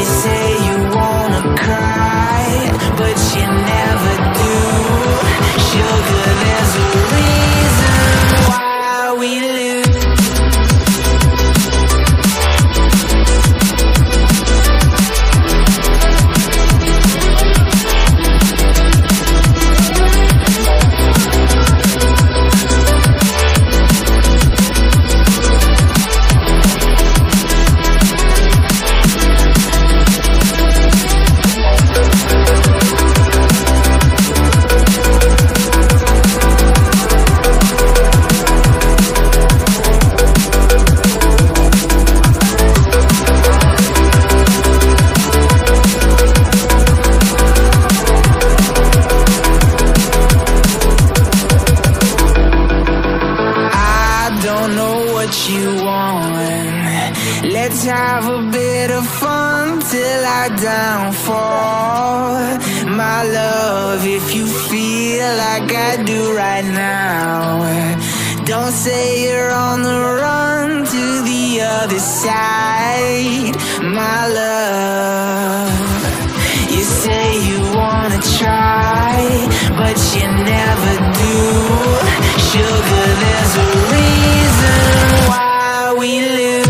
You say you wanna cry, but you never do. Sugar, there's a reason why we lose. You want. Let's have a bit of fun till I downfall. My love, if you feel like I do right now, don't say you're on the run to the other side. My love, you say you wanna try, but you never do. Sugar, there's a reason why we lose.